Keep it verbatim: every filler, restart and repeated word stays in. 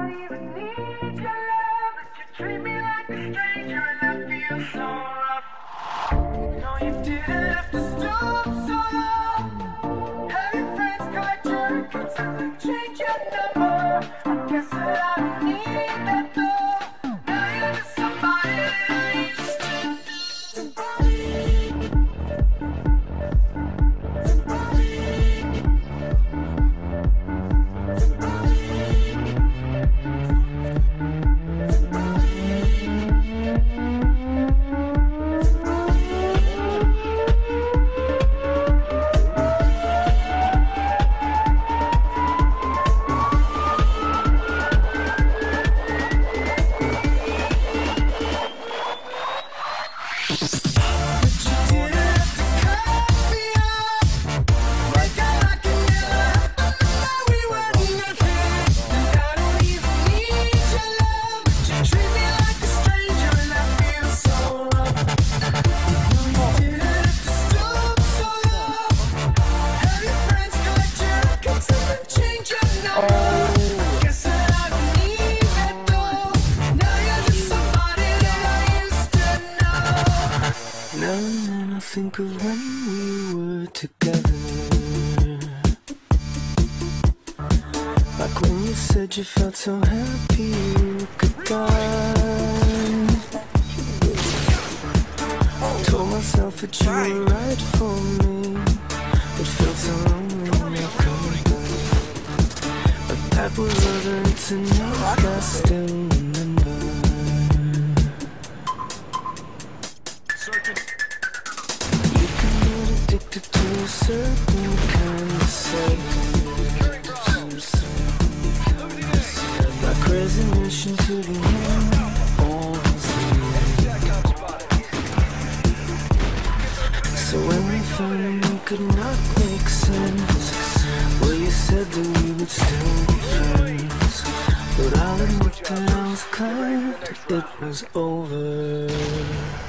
don't even need your love, but you treat me like a stranger and I feel so rough. No, you didn't have to stoop so low. Have your friends collect your records and then change your number. I guess that I don't need that though. Now you're just somebody that I used to think of when we were together, like when you said you felt so happy you could die. Told myself that you were right for me, but felt so lonely when I couldn't go. But that was other tonight, I still remember. Addicted to a certain kind of sadness, like resignation to the end, always so when we finally could not make sense, well, you said that we would still be friends, but I'll admit that I was glad it was over.